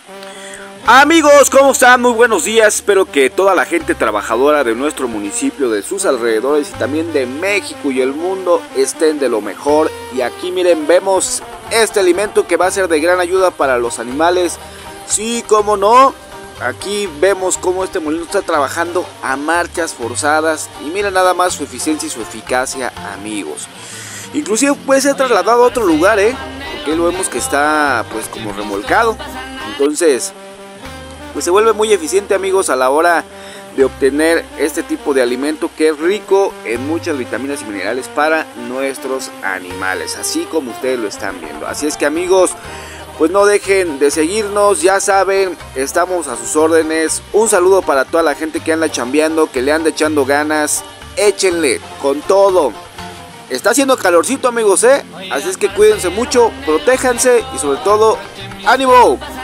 Amigos, ¿cómo están? Muy buenos días, espero que toda la gente trabajadora de nuestro municipio, de sus alrededores y también de México y el mundo estén de lo mejor. Y aquí miren, vemos este alimento que va a ser de gran ayuda para los animales. Sí, cómo no, aquí vemos cómo este molino está trabajando a marchas forzadas. Y miren nada más su eficiencia y su eficacia, amigos. Inclusive puede ser trasladado a otro lugar, porque lo vemos que está pues como remolcado. Entonces pues se vuelve muy eficiente, amigos, a la hora de obtener este tipo de alimento que es rico en muchas vitaminas y minerales para nuestros animales, así como ustedes lo están viendo. Así es que, amigos, pues no dejen de seguirnos, ya saben, estamos a sus órdenes. Un saludo para toda la gente que anda chambeando, que le anda echando ganas. Échenle con todo. Está haciendo calorcito, amigos, así es que cuídense mucho, protéjanse y sobre todo, ¡ánimo!